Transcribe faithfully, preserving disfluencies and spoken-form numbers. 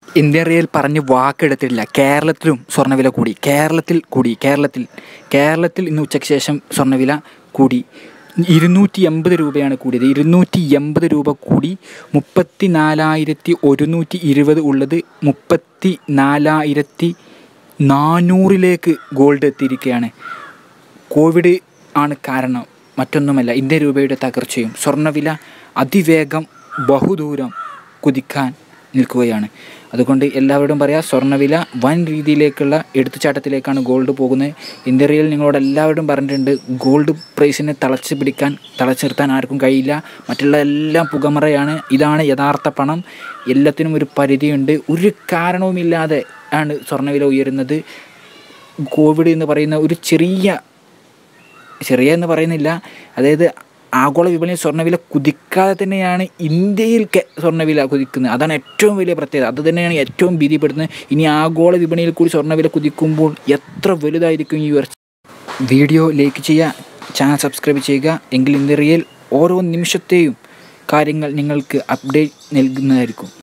Indian real പറഞ്ഞ് വാക്കെടുത്തിട്ടില്ല. കേരളത്തിലും സ്വർണ്ണവില കൂടി. കേരളത്തിൽ കൂടി കേരളത്തിൽ കേരളത്തിൽ ഇന്ന് ഉച്ചയ്ക്ക് ശേഷം സ്വർണ്ണവില കൂടി. ഇരുന്നൂറ്റി എൺപത് രൂപയാണ് കൂടിയത്. ഇരുന്നൂറ്റി എൺപത് രൂപ കൂടി മുപ്പത്തി നാലായിരത്തി ഒരുന്നൂറ്റി ഇരുപത് ഉള്ളത് മുപ്പത്തി നാലായിരത്തി നാനൂറിലേക്ക് ഗോൾഡ് എത്തിയിരിക്കുകയാണ്. കോവിഡ് ആണ് കാരണം, മറ്റൊന്നുമല്ല. ഇന്ത്യൻ രൂപയുടെ തകർച്ചയും സ്വർണ്ണവില അതിവേഗം ബഹുദൂരം കുതിക്കാൻ നിൽക്കുകയാണ്. അതുകൊണ്ട് എല്ലാവരോടും പറയാം, സ്വർണ്ണവില വൻ രീതിയിലേക്കുള്ള എടുത്തുചാട്ടത്തിലേക്കാണ് ഗോൾഡ് പോകുന്നത്. ഇന്ത്യൻ റിയൽ നിങ്ങളോട് എല്ലാവരോടും പറഞ്ഞിട്ടുണ്ട്, ഗോൾഡ് പ്രൈസിനെ തളച്ച് പിടിക്കാൻ തളച്ച് നിർത്താൻ ആർക്കും കഴിയില്ല. മറ്റുള്ള എല്ലാം പുകമറയാണ്. ഇതാണ് യഥാർത്ഥ പണം. എല്ലാത്തിനും ഒരു പരിധിയുണ്ട്. ഒരു കാരണവുമില്ലാതെ ആണ് സ്വർണ്ണവില ഉയരുന്നത്. കോവിഡ് എന്ന് പറയുന്ന ഒരു ചെറിയ ചെറിയ എന്ന് പറയുന്നില്ല, അതായത് ആഗോള വിപണിയിൽ സ്വർണ്ണവില കുതിക്കാതെ തന്നെയാണ് ഇന്ത്യയിൽ സ്വർണ്ണവില കുതിക്കുന്നത്. അതാണ് ഏറ്റവും വലിയ പ്രത്യേകത. അത് തന്നെയാണ് ഏറ്റവും ഭീതിപ്പെടുത്തുന്നത്. ഇനി ആഗോള വിപണിയിൽ കൂടി സ്വർണ്ണവില കുതിക്കുമ്പോൾ എത്ര വലുതായിരിക്കും ഈ ഉയർച്ച. വീഡിയോ ലൈക്ക് ചെയ്യുക, ചാനൽ സബ്സ്ക്രൈബ് ചെയ്യുക. എങ്കിൽ ഇന്ത്യൻ റിയൽ ഓരോ നിമിഷത്തെയും കാര്യങ്ങൾ നിങ്ങൾക്ക് അപ്ഡേറ്റ് നൽകുന്നതായിരിക്കും.